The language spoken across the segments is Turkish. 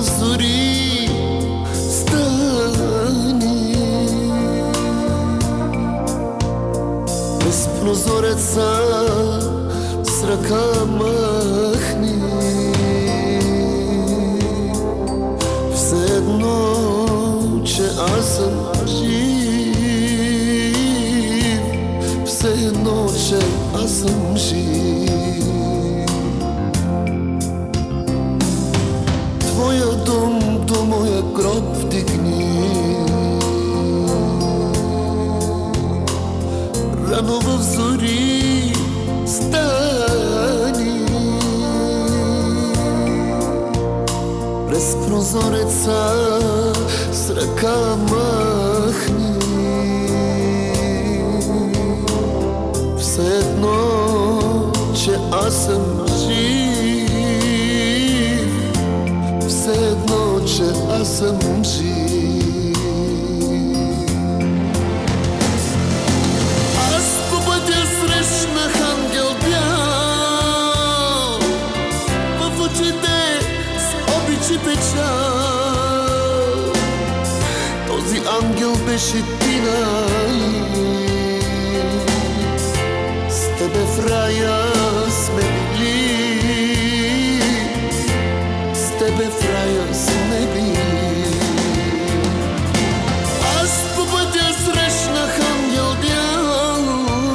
зори стани, през прозореца с ръка махни. Все едно, че аз съм жив, все едно, че аз съм жив. Твоя дом до моя гроб вдигни, рано в зори стани, през прозореца с ръка махни. Все едно, че аз съм жив, все едно, че аз съм жив. Аз по пътя срещнах ангел бял, в очите с обич и печал. Този ангел беше ти, нали? С тебе в рая сме били, с тебе в рая сме били. Аз по пътя срещнах ангел бял,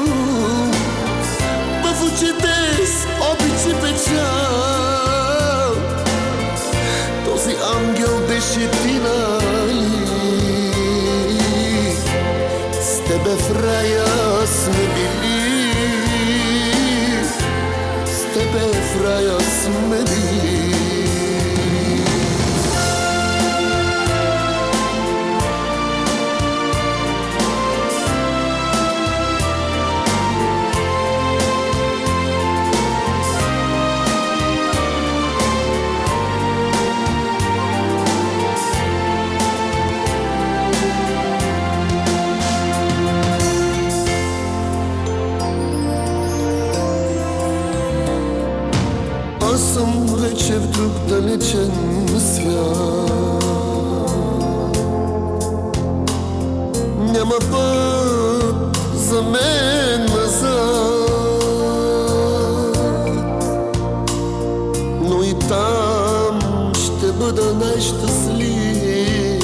в очите с обич и печал. Този ангел беше ти, нали? С тебе в рая сме били, с тебе в рая сме били. Аз съм вече в друг далечен свят, няма път за мен назад, но и там ще бъда най-щастлив,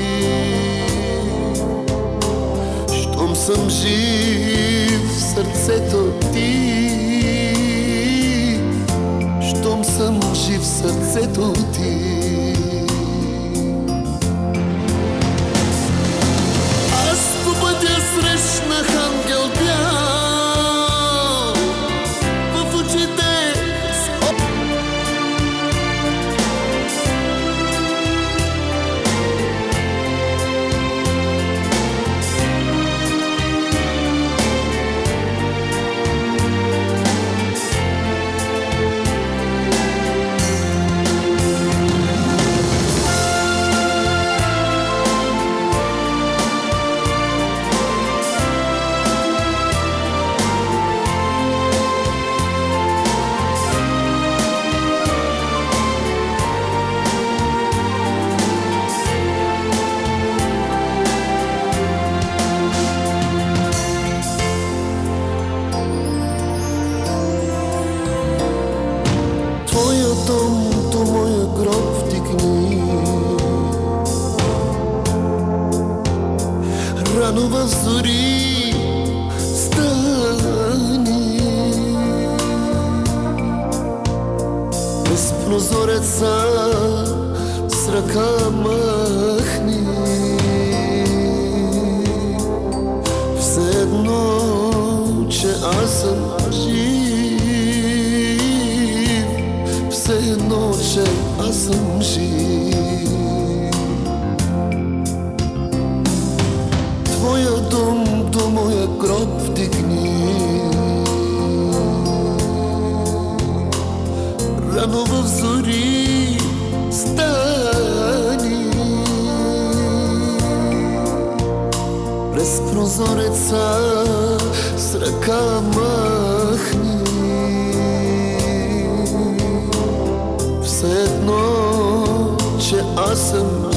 щом съм жив в сърцето ти. Щом съм жив в сърцето ти. Аз по пътя срещнах ангел бял, в очите с дом до моя гроб вдигни, рано в зори стани, през прозореца с ръка махни. Все едно, че аз съм жив, все едно, че аз съм жив. Твоя дом до моя гроб вдигни, рано в зори стани, през прозореца с ръка махни. Все едно, че аз съм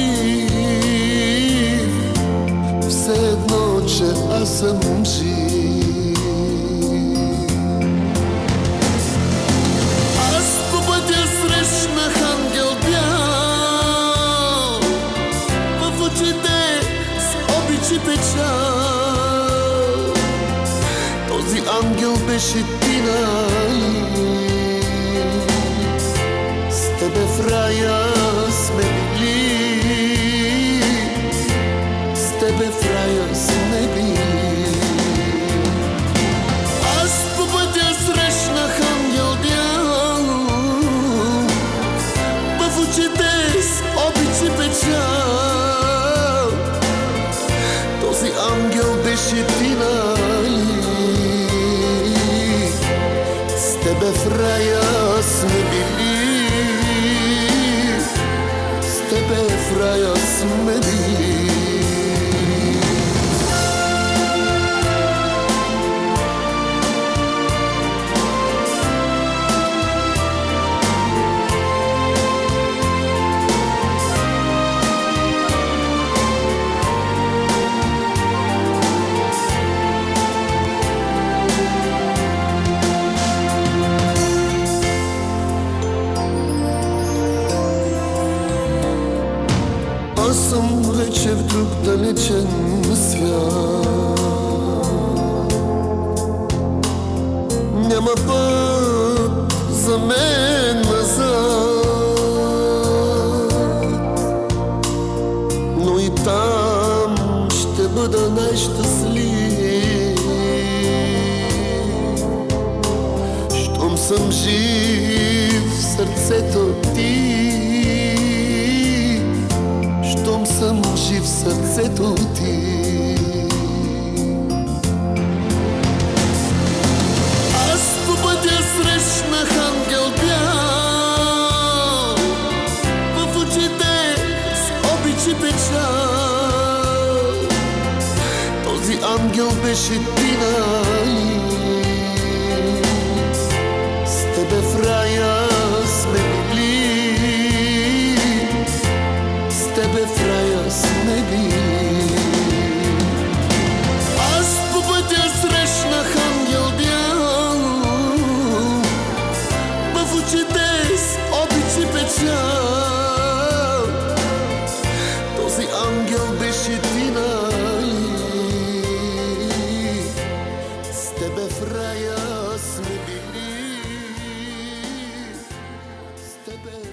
жив, все едно, че аз съм жив. Аз по пътя срещнах ангел бял, в очите с обич и печал. Този ангел беше ти, нали? С тебе в рая сме били, с тебе в рая сме били. Аз по пътя срещнах ангел бял, в очите с обич и печал. Този ангел беше ти, нали? С тебе в рая сме били, с тебе в рая сме били. Аз съм вече в друг далечен свят. Няма път за мен назад, но и там ще бъда най-щастлив. Щом съм жив в сърцето ти, щом съм жив в сърцето ти. Аз по пътя срещнах ангел бял, в очите с обич и печал. Този ангел беше ти, нали? С тебе в рая сме били, с тебе в рая сме били. Аз по пътя срещнах ангел бял, в очите с обич и печал. Този ангел беше ти, нали? С тебе в рая сме били, с тебе в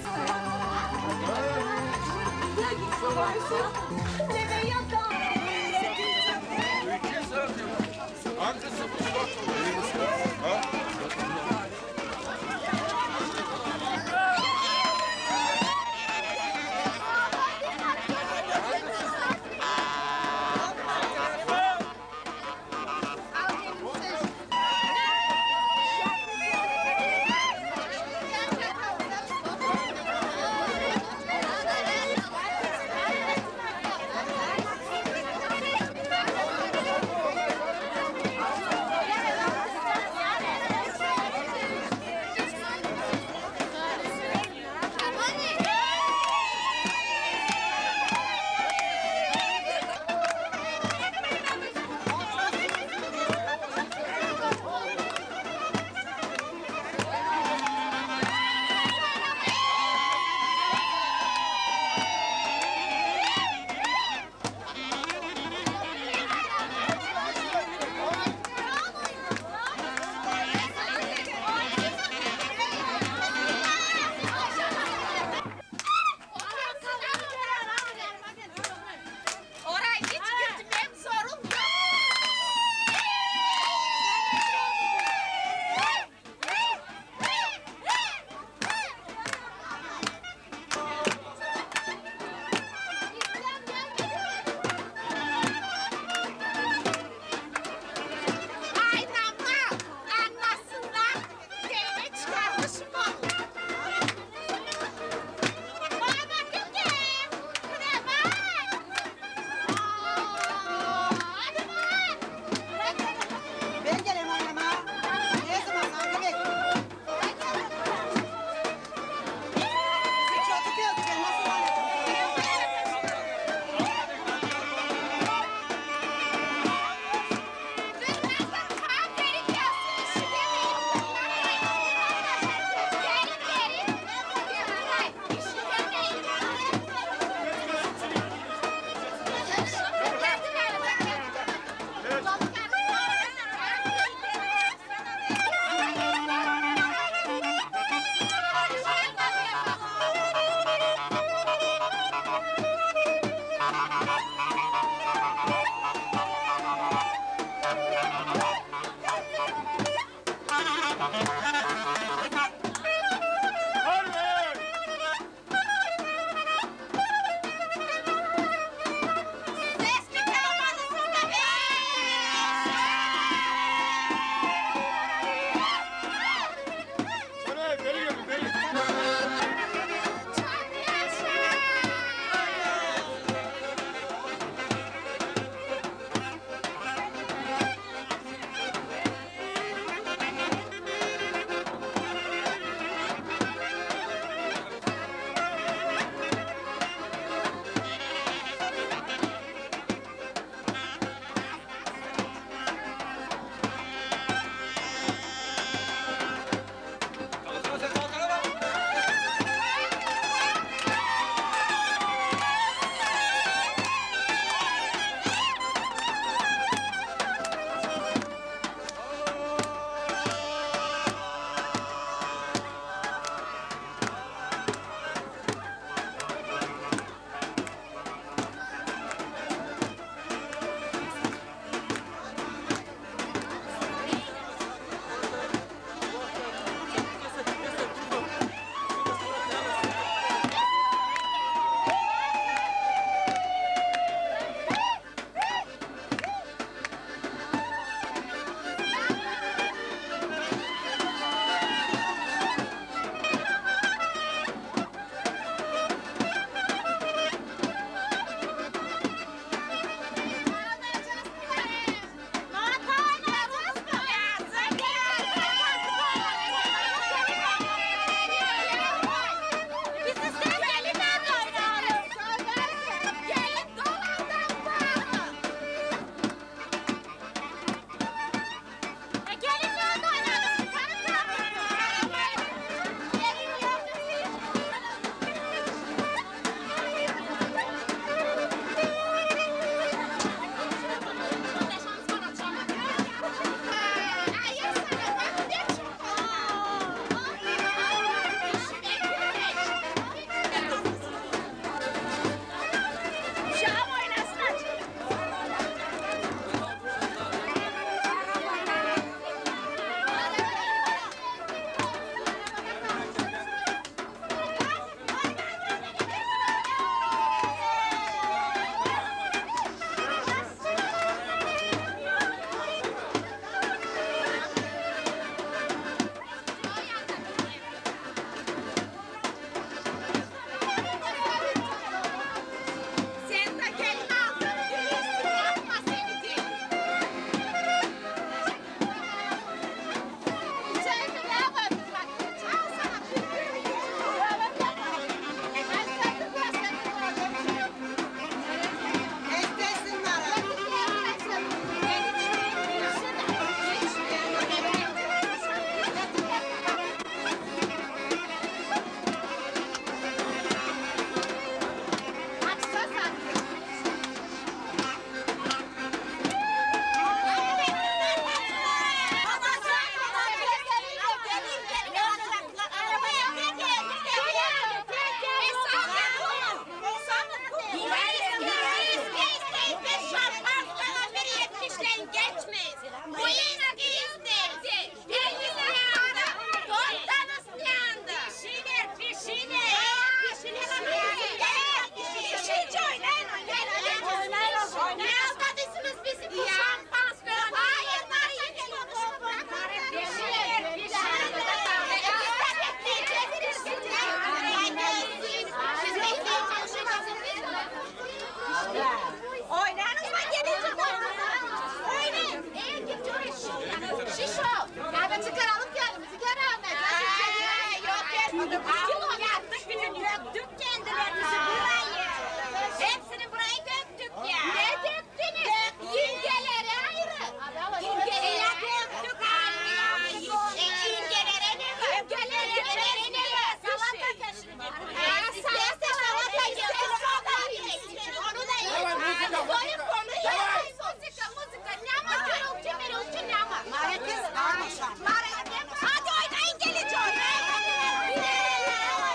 Hadi oynayın gelince oynayın.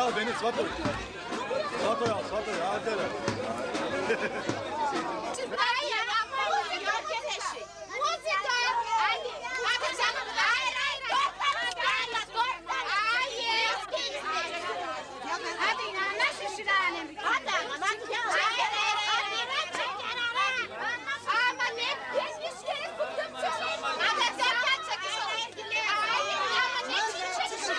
al beni Svato. Svato'yu al Svato'yu. Hadi hele. Hayır, yok eşi. Muzika. Hadi. Hadi canım. Hayır. Hayır. Hadi inanma şu şiranem. Hadi ama bak. Ama ne? Ben 100 kere tuttum çekeyim. Hadi derken çekişim. Hayır ama ne çekişim?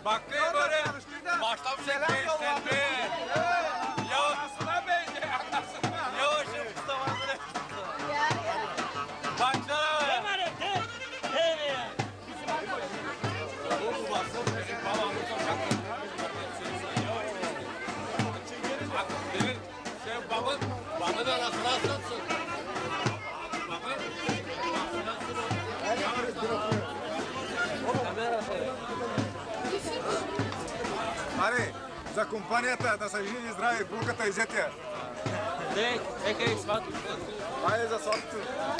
Bakayım böyle. Başlamış seslenme. Ya anasına benziyor anasına. Ya şu Mustafa'sını. Baksana be. Hemen et. Hey ya. Bu basın bizim babamız olacak. Bak benim şey babamın arasına asılsın. Аре, за компанията, да са живи и здрави, булката изете. Ей, сват. Айде за сладкото.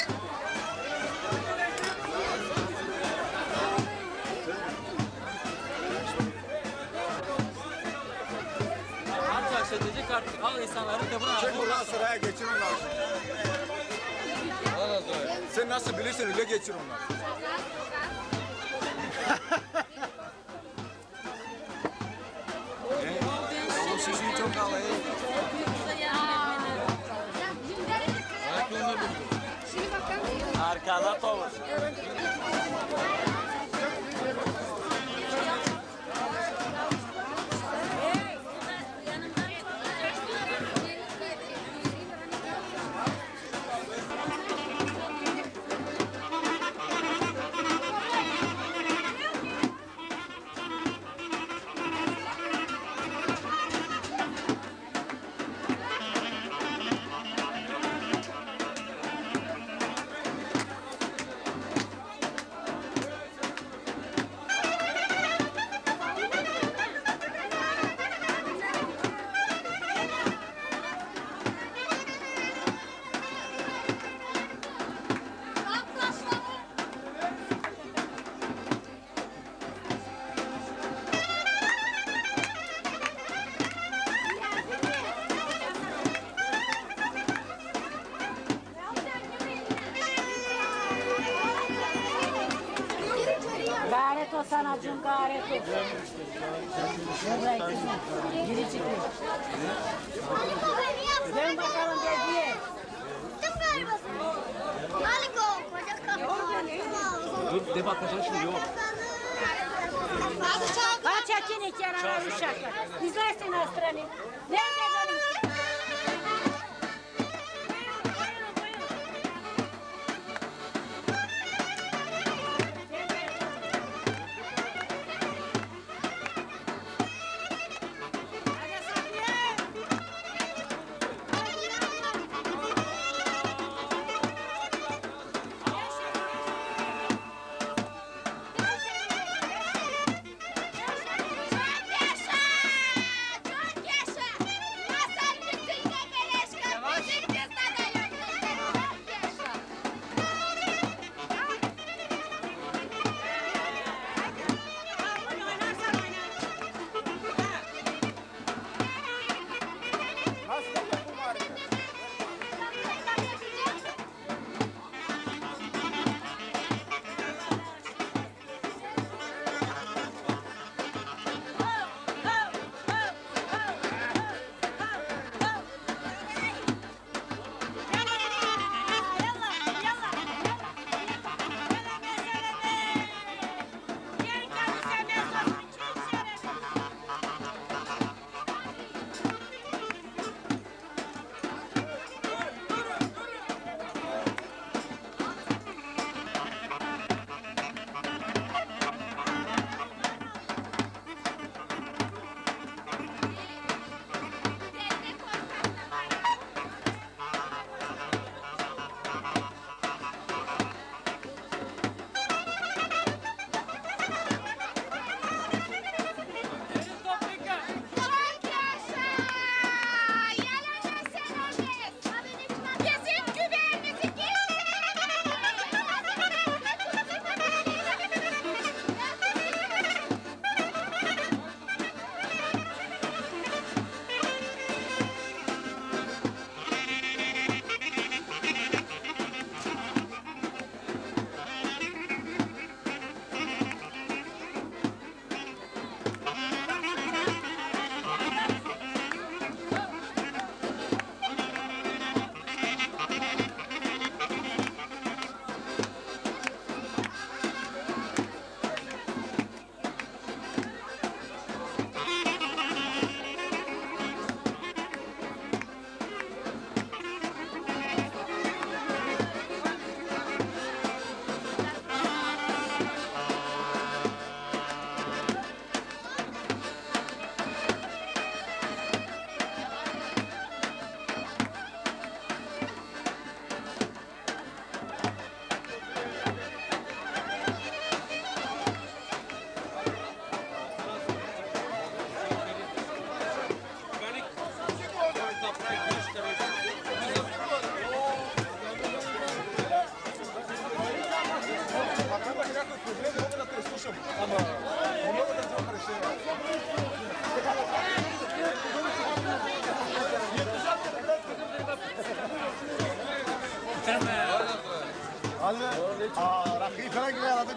Artık edecek artık. Al insanların da buna. Çek buradan sıraya geçir onlar. Sen nasıl bilirsin öyle geçir onlar. O şişeyi çok alayım. Arkada tavır. Gayret o sanatçım, gayret o. Geri çıkıyor. Dön bakalım dediye. Tuttum galiba seni. Harika, koca kafa. Dur de bakacağız şimdi yok. Hadi çal. Ha çekin iki yana uşaklar. İzlersin Astral'i. Nerede benim? Çok yaşa! Çok yaşa!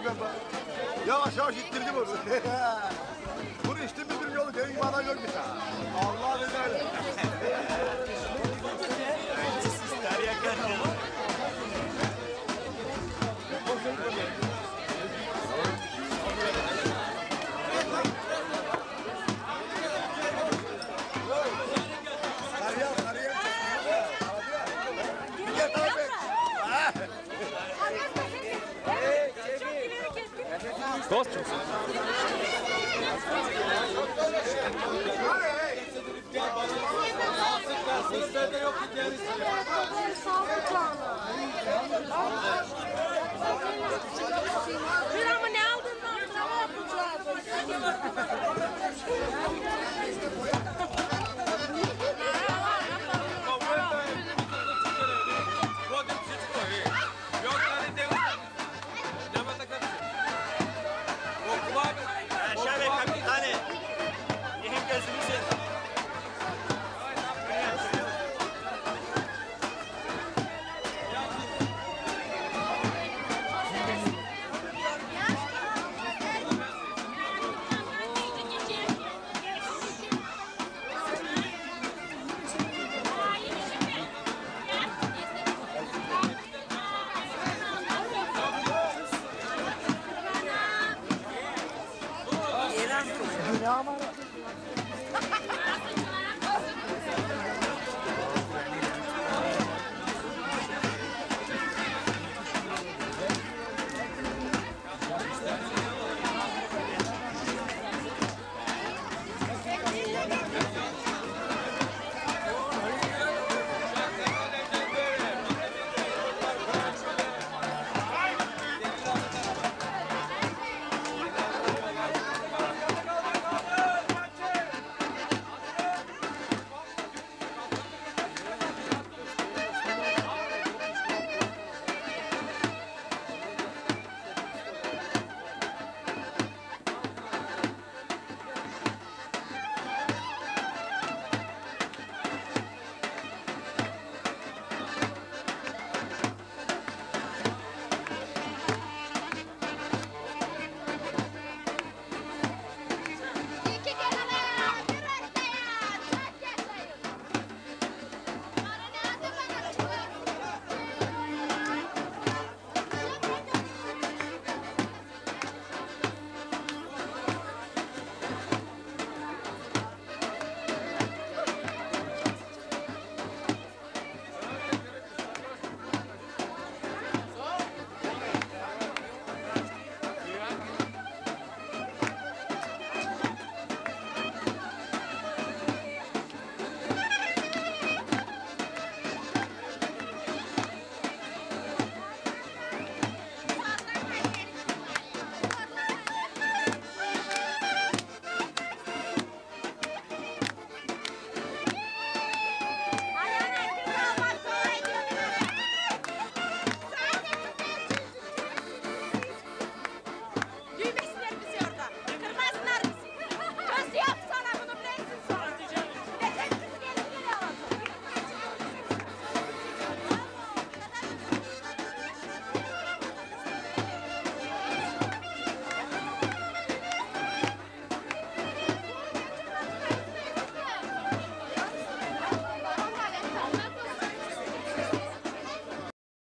galiba. Yavaş yavaş ittirdim onu. Bunu içtim bir yolu benim gibi adam yok bir tane. Allah öyle. Dost. Bir ama ne aldın lan? Ne yapacağız? Ama